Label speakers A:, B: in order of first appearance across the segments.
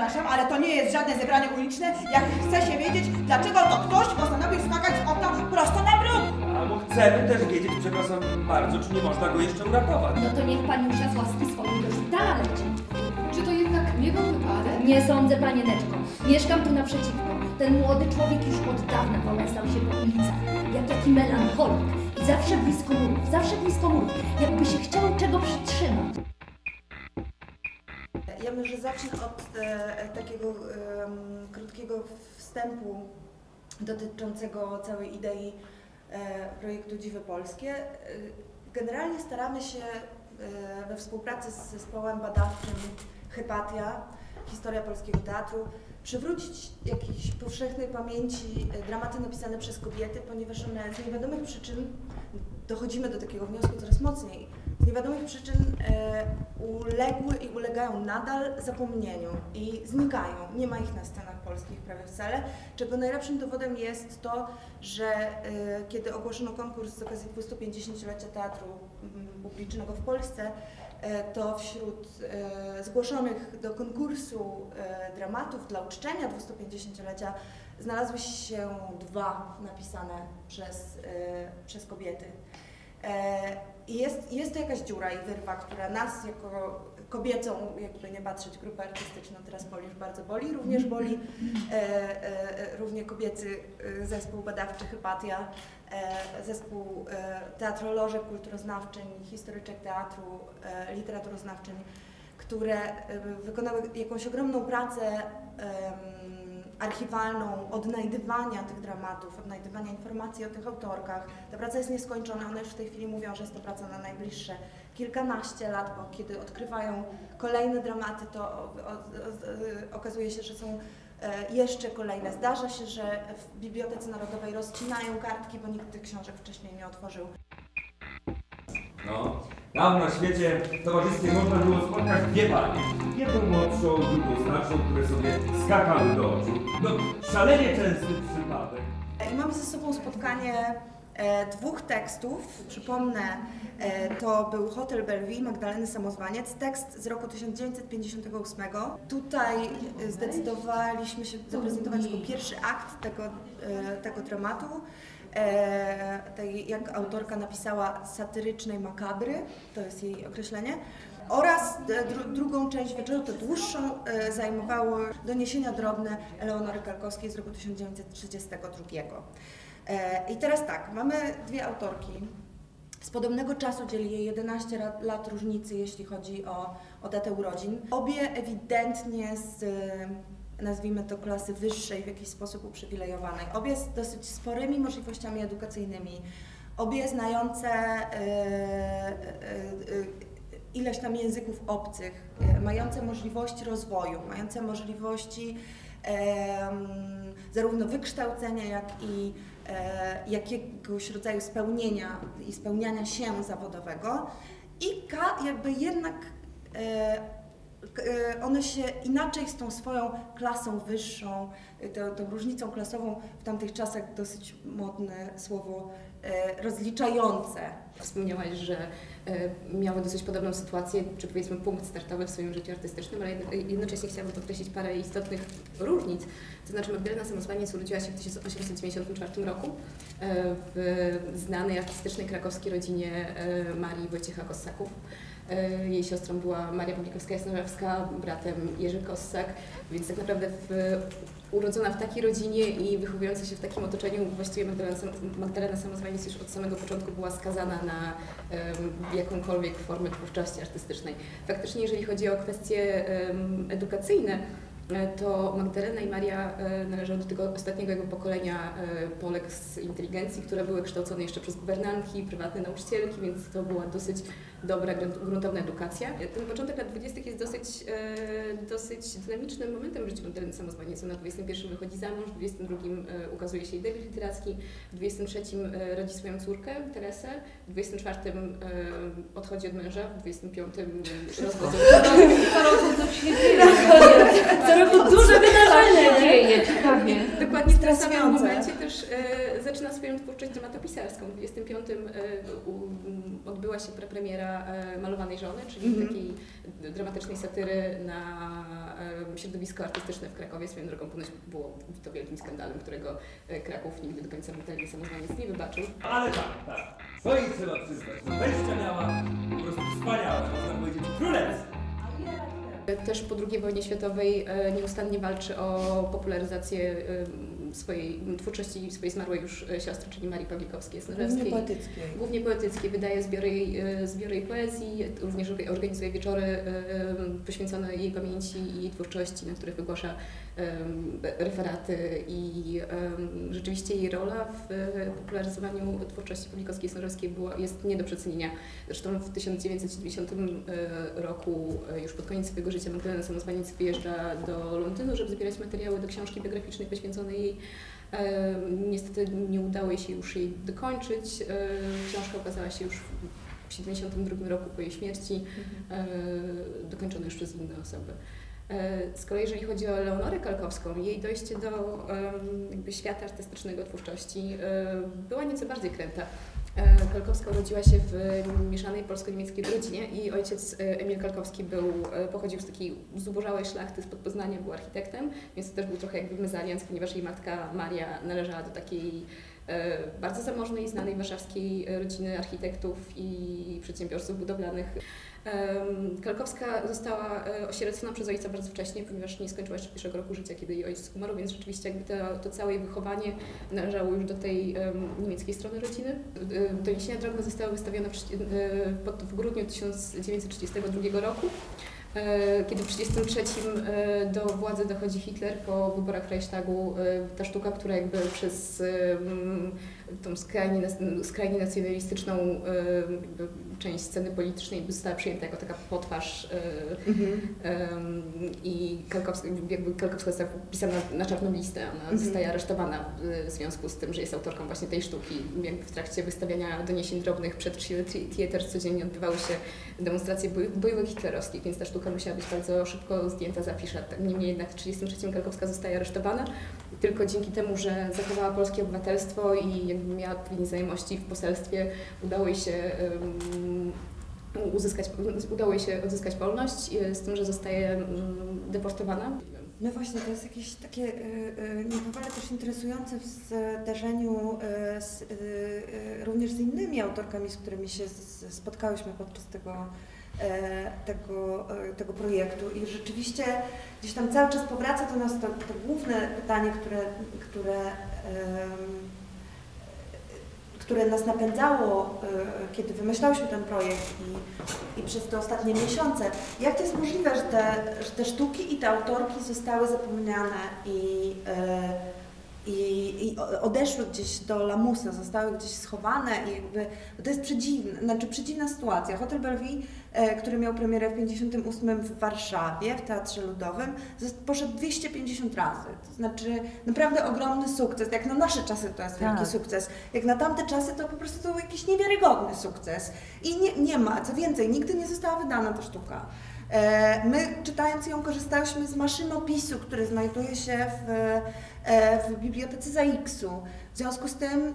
A: przepraszam, ale to nie jest żadne zebranie uliczne, jak chce się wiedzieć, dlaczego to ktoś postanowił skakać z okna prosto na bruk.
B: Albo chcemy też wiedzieć, przepraszam bardzo, czy nie można go jeszcze uratować.
C: No to niech Paniusia z łaski swojej do szpitala leci.
D: Czy to jednak nie był wypadek?
C: Nie sądzę, Panieneczko. Mieszkam tu naprzeciwko. Ten młody człowiek już od dawna kołęsał się po ulicach. Jak taki melancholik. I zawsze blisko murów, jakby się chciał czego przytrzymać.
E: Ja może zacznę od takiego krótkiego wstępu dotyczącego całej idei projektu Dziwy Polskie. Generalnie staramy się we współpracy z zespołem badawczym Hypatia, Historia Polskiego Teatru, przywrócić jakiejś powszechnej pamięci dramaty napisane przez kobiety, ponieważ one z niewiadomych przyczyn, dochodzimy do takiego wniosku coraz mocniej, z niewiadomych przyczyn uległy i ulegają nadal zapomnieniu i znikają. Nie ma ich na scenach polskich prawie wcale, czego najlepszym dowodem jest to, że kiedy ogłoszono konkurs z okazji 250-lecia teatru publicznego w Polsce, to wśród zgłoszonych do konkursu dramatów dla uczczenia 250-lecia znalazły się 2 napisane przez kobiety. I jest to jakaś dziura i wyrwa, która nas jako kobiecą, jakby nie patrzeć, grupę artystyczną teraz już bardzo boli. Również boli równie kobiecy zespół badawczy Hypatia, zespół teatrolożek kulturoznawczyń, historyczek teatru, literaturoznawczyń, które wykonały jakąś ogromną pracę archiwalną, odnajdywania tych dramatów, odnajdywania informacji o tych autorkach. Ta praca jest nieskończona, one już w tej chwili mówią, że jest to praca na najbliższe kilkanaście lat, bo kiedy odkrywają kolejne dramaty, to okazuje się, że są jeszcze kolejne. Zdarza się, że w Bibliotece Narodowej rozcinają kartki, bo nikt tych książek wcześniej nie otworzył.
B: No, tam na świecie w towarzystwie można było spotkać 2 panie. Jedną młodszą, drugą starszą, które sobie skakały do oczu. No, szalenie częsty przypadek.
E: I mamy ze sobą spotkanie 2 tekstów. Przypomnę, to był Hotel Bellevue Magdaleny Samozwaniec, tekst z roku 1958. Tutaj zdecydowaliśmy się zaprezentować jako pierwszy akt tego dramatu. Jak autorka napisała, satyrycznej makabry, to jest jej określenie, oraz drugą część wieczoru, to dłuższą, zajmowało doniesienia drobne Eleonory Kalkowskiej z roku 1932. I teraz tak, mamy 2 autorki. Z podobnego czasu dzieli je 11 lat różnicy, jeśli chodzi o datę urodzin. Obie ewidentnie z, nazwijmy to, klasy wyższej, w jakiś sposób uprzywilejowanej. Obie z dosyć sporymi możliwościami edukacyjnymi. Obie znające ileś tam języków obcych, mające możliwości rozwoju, mające możliwości zarówno wykształcenia, jak i jakiegoś rodzaju spełniania się zawodowego. I jakby jednak one się inaczej z tą swoją klasą wyższą, tą różnicą klasową, w tamtych czasach dosyć modne słowo, rozliczające.
D: Wspomniałaś, że miały dosyć podobną sytuację, czy powiedzmy punkt startowy w swoim życiu artystycznym, ale jednocześnie chciałabym podkreślić parę istotnych różnic. To znaczy Magdalena Samozwaniec urodziła się w 1894 roku w znanej artystycznej krakowskiej rodzinie Marii Wojciecha Kossaków. Jej siostrą była Maria Pawlikowska-Jasnorzewska, bratem Jerzy Kossak, więc tak naprawdę urodzona w takiej rodzinie i wychowująca się w takim otoczeniu, właściwie Magdalena Samozwaniec już od samego początku była skazana na jakąkolwiek formę twórczości artystycznej. Faktycznie, jeżeli chodzi o kwestie edukacyjne, to Magdalena i Maria należą do tego ostatniego jakby pokolenia Polek z inteligencji, które były kształcone jeszcze przez guwernantki, prywatne nauczycielki, więc to była dosyć dobra, gruntowna edukacja. Ten początek lat 20. jest dosyć dynamicznym momentem w życiu Magdaleny Samozwaniec. Ona w 21 wychodzi za mąż, w 22 ukazuje się jej debiut literacki, w 23 rodzi swoją córkę, Teresę, w 24 odchodzi od męża, w 25 rozwodzą.
C: To duże wydarzenie dzieje, ciekawie.
D: Dokładnie w tym samym momencie też zaczyna swoją twórczość dramatopisarską. W 25 odbyła się premiera Malowanej żony, czyli takiej dramatycznej satyry na środowisko artystyczne w Krakowie. Swoją drogą ponoć było to wielkim skandalem, którego Kraków nigdy do końca Magdalenie Samozwaniec nie wybaczył.
B: Ale tak. Co jej trzeba przyznać? No wejścia miała po prostu wspaniałe, można powiedzieć królewskie.
D: Też po II wojnie światowej nieustannie walczy o popularyzację swojej twórczości i swojej zmarłej już siostry, czyli Marii Pawlikowskiej-Snorzewskiej. Głównie poetyckie. Wydaje zbiory jej poezji, również organizuje wieczory poświęcone jej pamięci i jej twórczości, na których wygłasza referaty i rzeczywiście jej rola w popularyzowaniu twórczości Pawlikowskiej-Snorzewskiej jest nie do przecenienia. Zresztą w 1990 roku, już pod koniec swojego życia, Magdalena Samozwaniec wyjeżdża do Londynu, żeby zbierać materiały do książki biograficznej poświęconej jej. Niestety nie udało się już jej dokończyć. Książka ukazała się już w 1972 roku po jej śmierci, dokończona już przez inne osoby. Z kolei jeżeli chodzi o Leonorę Kalkowską, jej dojście do jakby świata artystycznego, twórczości była nieco bardziej kręta. Kalkowska urodziła się w mieszanej polsko-niemieckiej rodzinie i ojciec Emil Kalkowski pochodził z takiej zubożałej szlachty spod Poznania, był architektem, więc to też był trochę jakby mezalians, ponieważ jej matka Maria należała do takiej bardzo zamożnej, znanej warszawskiej rodziny architektów i przedsiębiorców budowlanych. Kalkowska została osierocona przez ojca bardzo wcześnie, ponieważ nie skończyła jeszcze pierwszego roku życia, kiedy jej ojciec umarł, więc rzeczywiście jakby to całe jej wychowanie należało już do tej niemieckiej strony rodziny. Doniesienia drobne zostały wystawione w grudniu 1932 roku. Kiedy w 1933 do władzy dochodzi Hitler po wyborach Reichstagu, ta sztuka, która jakby przez tą skrajnie nacjonalistyczną jakby część sceny politycznej została przyjęta jako taka potwarz i Kalkowska została wpisana na czarną listę. Ona zostaje aresztowana w związku z tym, że jest autorką właśnie tej sztuki. Jakby w trakcie wystawiania doniesień drobnych przed Schiller Theater codziennie odbywały się demonstracje bojówek hitlerowskich, więc ta sztuka musiała być bardzo szybko zdjęta z afisza. Niemniej jednak w 1933 Kalkowska zostaje aresztowana. Tylko dzięki temu, że zachowała polskie obywatelstwo i jakby miała odpowiednie znajomości w poselstwie, udało jej się odzyskać wolność, z tym, że zostaje deportowana.
E: No właśnie, to jest jakieś takie niebywale też interesujące w zdarzeniu również z innymi autorkami, z którymi się spotkałyśmy podczas tego projektu i rzeczywiście gdzieś tam cały czas powraca do nas to główne pytanie, które nas napędzało, kiedy wymyślałyśmy ten projekt i przez te ostatnie miesiące. Jak to jest możliwe, że te sztuki i te autorki zostały zapomniane i odeszły gdzieś do lamusa, zostały gdzieś schowane i jakby to jest przedziwna sytuacja. Hotel Bellevue, który miał premierę w 1958 w Warszawie, w Teatrze Ludowym, poszedł 250 razy. To znaczy naprawdę ogromny sukces. Jak na nasze czasy to jest wielki sukces. Jak na tamte czasy to po prostu to był jakiś niewiarygodny sukces. I nie ma, co więcej, nigdy nie została wydana ta sztuka. My, czytając ją, korzystałyśmy z maszynopisu, który znajduje się w bibliotece ZAIKS-u. W związku z tym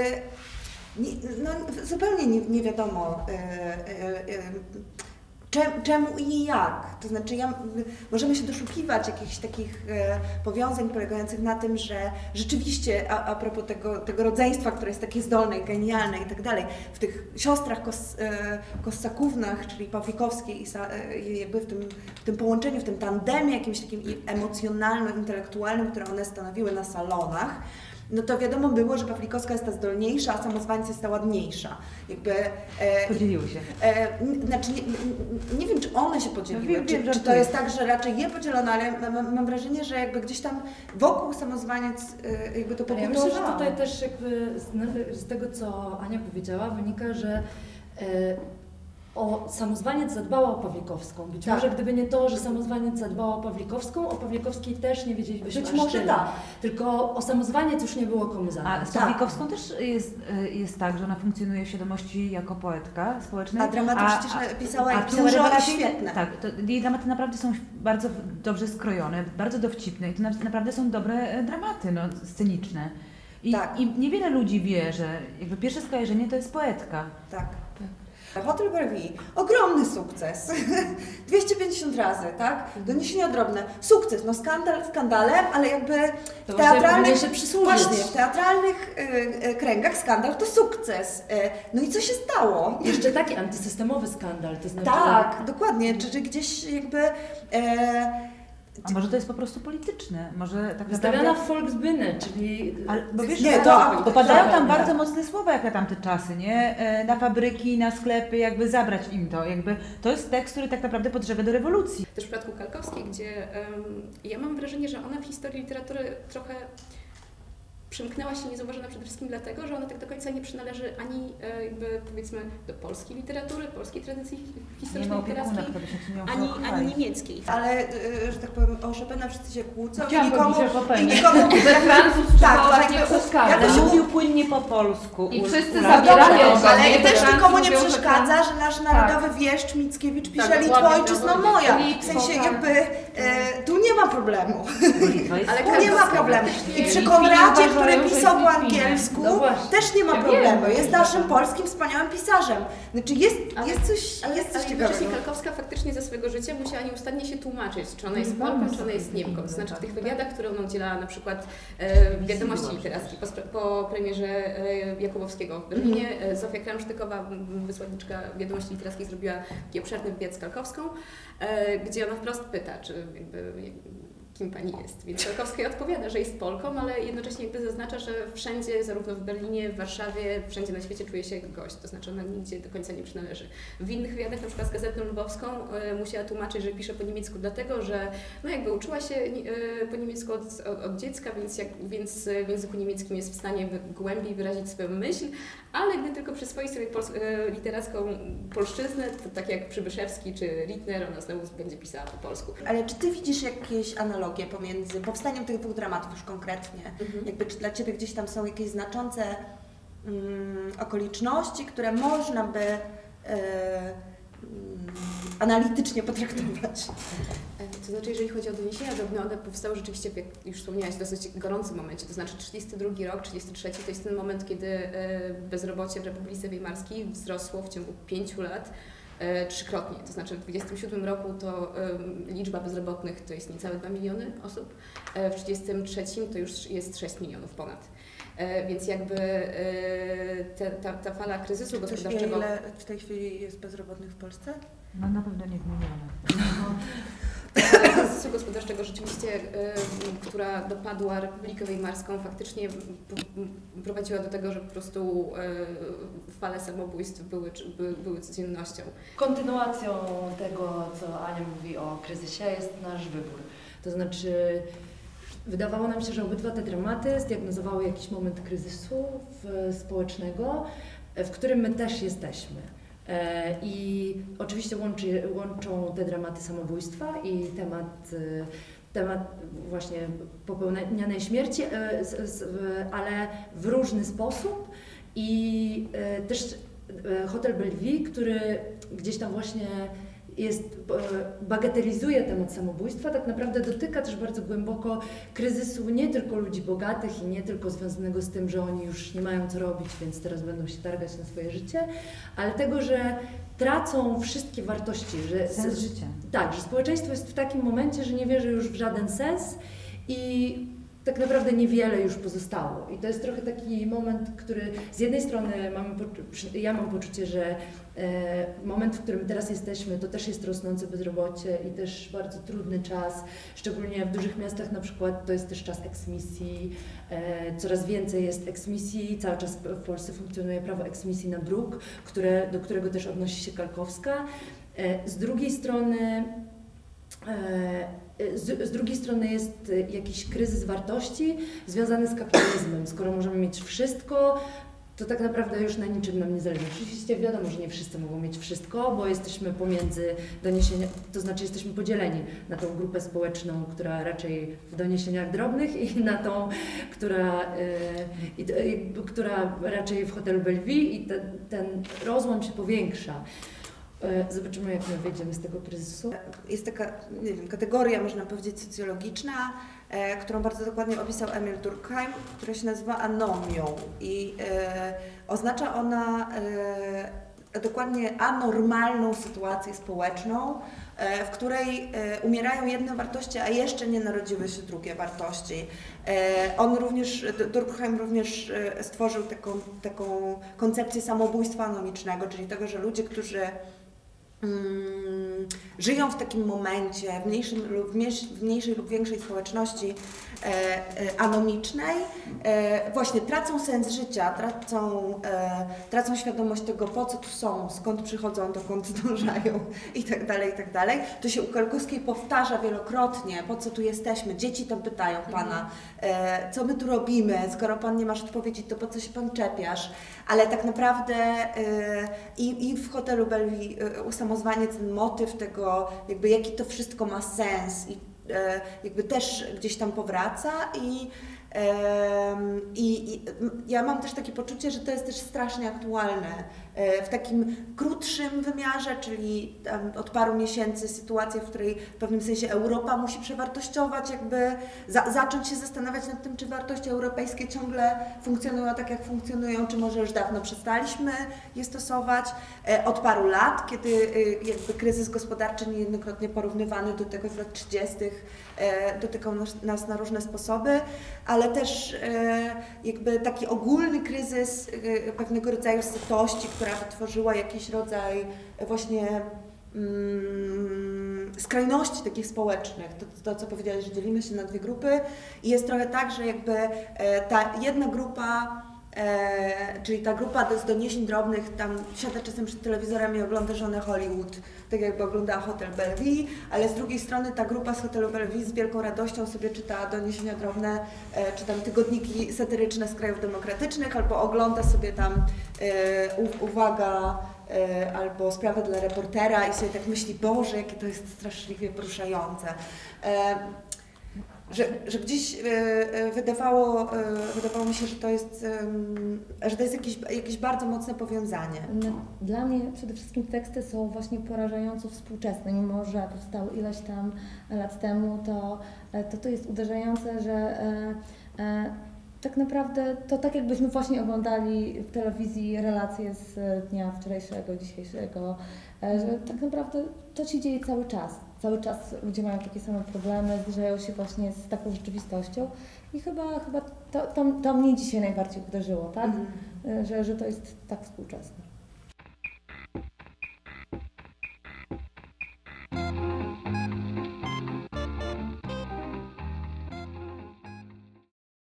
E: zupełnie nie wiadomo czemu i jak. To znaczy możemy się doszukiwać jakichś takich powiązań polegających na tym, że rzeczywiście a propos tego rodzeństwa, które jest takie zdolne, genialne i tak dalej, w tych siostrach Kossakównach, czyli Pawlikowskiej i jakby w tym połączeniu, w tym tandemie jakimś takim emocjonalno-intelektualnym, które one stanowiły na salonach, no to wiadomo było, że Pawlikowska jest ta zdolniejsza, a Samozwańca jest ta ładniejsza.
F: Podzieliły się.
E: Znaczy nie wiem, czy one się podzieliły, czy to jest tak, że raczej je podzielono, ale mam wrażenie, że jakby gdzieś tam wokół Samozwaniec jakby to pobudowało.
G: Ja myślę, że tutaj też jakby z tego, co Ania powiedziała, wynika, że Samozwaniec zadbała o Pawlikowską. Być może gdyby nie to, że Samozwaniec zadbała o Pawlikowską, o Pawlikowskiej też nie wiedzielibyśmy.
E: Być może tak.
G: Tylko o Samozwaniec już nie było komu zadbać.
F: A z Pawlikowską też jest tak, że ona funkcjonuje w świadomości jako poetka społecznej.
E: A dramaty przecież pisała dużo i świetne.
F: Tak, jej dramaty naprawdę są bardzo dobrze skrojone, bardzo dowcipne i to naprawdę są dobre dramaty sceniczne. I niewiele ludzi wie, że jakby pierwsze skojarzenie to jest poetka.
E: Tak. Hotel Bellevue, ogromny sukces. 250 razy, tak? Doniesienia drobne. Sukces, no skandal skandalem, ale jakby w teatralnych, właśnie, w teatralnych kręgach skandal to sukces. No i co się stało?
G: Jeszcze taki antysystemowy skandal, to znaczy...
E: Tak, dokładnie, czy gdzieś jakby...
F: A może to jest po prostu polityczne? Może tak
G: Wystawiana
F: naprawdę...
G: w Volksbühne, czyli...
F: Bo wiesz,
E: Nie,
F: bo padają tam
G: tak.
F: bardzo mocne słowa jak na tamte czasy, nie? Na fabryki, na sklepy, jakby zabrać im to. Jakby to jest tekst, który tak naprawdę podżega do rewolucji.
D: Też w przypadku Kalkowskiej, gdzie ja mam wrażenie, że ona w historii literatury trochę przymknęła się niezauważona przede wszystkim dlatego, że ona tak do końca nie przynależy ani jakby powiedzmy do polskiej literatury, polskiej tradycji historycznej literackiej, ani niemieckiej.
E: Ale, że tak powiem, o Chopina wszyscy się kłócą
F: Chciałam powiedzieć o Chopinie.
H: Że Francuz
E: tak,
H: nie
E: jakby-
H: przeszkadza.
F: Ale mówił płynnie po polsku.
H: I wszyscy
E: No
H: zabierają
E: dobrze, ale
H: go, nie?
E: też
H: Francuzi
E: nikomu nie
H: mówią, że
E: przeszkadza, że nasz narodowy wieszcz Mickiewicz pisze
H: Tak,
E: Litwo
H: dokładnie,
E: ojczyzno
H: dokładnie.
E: moja. W
H: Litwo,
E: sensie
H: tak.
E: jakby tu nie ma problemu.
D: Ale
E: Tu nie ma problemu. I przy Konradzie, który pisał po angielsku,
G: No właśnie.
E: też nie ma
H: Ja
E: problemu.
H: wiem,
E: Jest naszym polskim wspaniałym pisarzem. Znaczy jest coś
D: Ale
E: ciekawego.
D: jednocześnie Kalkowska faktycznie za swojego życia musiała nieustannie się tłumaczyć, czy ona jest Polką, czy ona jest Niemką. To znaczy w tych wywiadach, które ona udzielała na przykład w Wiadomości Literackich po premierze Jakubowskiego w Berlinie, Zofia Kramsztykowa, wysłanniczka Wiadomości Literackich, zrobiła taki obszerny wywiad z Kalkowską, gdzie ona wprost pyta, czy jakby kim pani jest. Więc Kalkowska odpowiada, że jest Polką, ale jednocześnie jakby zaznacza, że wszędzie, zarówno w Berlinie, w Warszawie, wszędzie na świecie czuje się jak gość, to znaczy ona nigdzie do końca nie przynależy. W innych wywiadach, na przykład z Gazetą Lwowską, musiała tłumaczyć, że pisze po niemiecku dlatego, że no jakby uczyła się po niemiecku od dziecka, więc w języku niemieckim jest w stanie głębiej wyrazić swoją myśl, ale gdy tylko przyswoi sobie literacką polszczyznę, to tak jak Przybyszewski czy Rittner, ona znowu będzie pisała po polsku.
E: Ale czy ty widzisz jakieś analogie pomiędzy powstaniem tych dwóch dramatów już konkretnie? Jakby czy dla ciebie gdzieś tam są jakieś znaczące okoliczności, które można by analitycznie potraktować?
D: To znaczy, jeżeli chodzi o doniesienia drobne, one powstały rzeczywiście, jak już wspomniałaś, w dosyć gorącym momencie, to znaczy 32 rok, 33 to jest ten moment, kiedy bezrobocie w Republice Weimarskiej wzrosło w ciągu 5 lat trzykrotnie. To znaczy w 27 roku to liczba bezrobotnych to jest niecałe 2 miliony osób, w 33 to już jest 6 milionów ponad. Więc jakby ta fala kryzysu gospodarczego...
E: Ile w tej chwili jest bezrobotnych w Polsce?
F: No na pewno nie w milionach.
D: Kryzysu gospodarczego rzeczywiście, która dopadła Republikę Weimarską, faktycznie prowadziła do tego, że po prostu fale samobójstw były codziennością.
G: Kontynuacją tego, co Ania mówi o kryzysie, jest nasz wybór. To znaczy, wydawało nam się, że obydwa te dramaty zdiagnozowały jakiś moment kryzysu społecznego, w którym my też jesteśmy. I oczywiście łączą te dramaty samobójstwa i temat właśnie popełnianej śmierci, ale w różny sposób. I też Hotel Bellevue, który gdzieś tam właśnie bagatelizuje temat samobójstwa, tak naprawdę dotyka też bardzo głęboko kryzysu nie tylko ludzi bogatych i nie tylko związanego z tym, że oni już nie mają co robić, więc teraz będą się targać na swoje życie, ale tego, że tracą wszystkie wartości.
F: Sens życia.
G: Tak, że społeczeństwo jest w takim momencie, że nie wierzy już w żaden sens i tak naprawdę niewiele już pozostało. I to jest trochę taki moment, który z jednej strony ja mam poczucie, że moment, w którym teraz jesteśmy, to też jest rosnące bezrobocie i też bardzo trudny czas, szczególnie w dużych miastach na przykład to jest też czas eksmisji, coraz więcej jest eksmisji, cały czas w Polsce funkcjonuje prawo eksmisji na druk, do którego też odnosi się Kalkowska. Z drugiej strony jest jakiś kryzys wartości związany z kapitalizmem. Skoro możemy mieć wszystko, to tak naprawdę już na niczym nam nie zależy. Oczywiście wiadomo, że nie wszyscy mogą mieć wszystko, bo jesteśmy pomiędzy doniesieniami, to znaczy jesteśmy podzieleni na tą grupę społeczną, która raczej w doniesieniach drobnych i na tą, która raczej w hotelu Bellevue i ten rozłam się powiększa. Zobaczymy, jak my wyjdziemy z tego kryzysu.
E: Jest taka, nie wiem, kategoria, można powiedzieć, socjologiczna, którą bardzo dokładnie opisał Emil Durkheim, która się nazywa anomią i oznacza ona dokładnie anormalną sytuację społeczną, w której umierają jedne wartości, a jeszcze nie narodziły się drugie wartości. On również, Durkheim również stworzył taką koncepcję samobójstwa anomicznego, czyli tego, że ludzie, którzy żyją w takim momencie, w mniejszej lub większej społeczności anomicznej, właśnie tracą sens życia, tracą świadomość tego, po co tu są, skąd przychodzą, dokąd zdążają i tak dalej. To się u Kolkuskiej powtarza wielokrotnie, po co tu jesteśmy. Dzieci tam pytają Pana, co my tu robimy, skoro Pan nie masz odpowiedzi, to po co się Pan czepiasz? Ale tak naprawdę i w hotelu Bellevue usamozwanie ten motyw tego, jakby jaki to wszystko ma sens i jakby też gdzieś tam powraca i ja mam też takie poczucie, że to jest też strasznie aktualne w takim krótszym wymiarze, czyli od paru miesięcy sytuacja, w której w pewnym sensie Europa musi przewartościować, jakby zacząć się zastanawiać nad tym, czy wartości europejskie ciągle funkcjonują tak, jak funkcjonują, czy może już dawno przestaliśmy je stosować. Od paru lat, kiedy jakby kryzys gospodarczy niejednokrotnie porównywany do tego z lat 30. dotykał nas na różne sposoby, ale też jakby taki ogólny kryzys pewnego rodzaju sytości, która wytworzyła jakiś rodzaj właśnie skrajności takich społecznych. To, co powiedziałeś, że dzielimy się na dwie grupy i jest trochę tak, że jakby ta jedna grupa, czyli ta grupa z doniesień drobnych, tam siada czasem przed telewizorem i ogląda żonę Hollywood, tak jakby oglądała Hotel Bellevue, ale z drugiej strony ta grupa z Hotelu Bellevue z wielką radością sobie czyta doniesienia drobne, czy tam tygodniki satyryczne z krajów demokratycznych, albo ogląda sobie tam uwaga, albo sprawę dla reportera i sobie tak myśli, Boże, jakie to jest straszliwie poruszające. Że gdzieś wydawało mi się, że to jest jakieś bardzo mocne powiązanie.
H: Dla mnie przede wszystkim teksty są właśnie porażająco współczesne, mimo że powstały ileś tam lat temu, to jest uderzające, że tak naprawdę to tak jakbyśmy właśnie oglądali w telewizji relacje z dnia wczorajszego, dzisiejszego, że tak naprawdę to się dzieje cały czas. Cały czas ludzie mają takie same problemy, zderzają się właśnie z taką rzeczywistością i chyba to mnie dzisiaj najbardziej uderzyło, tak? Że to jest tak współczesne.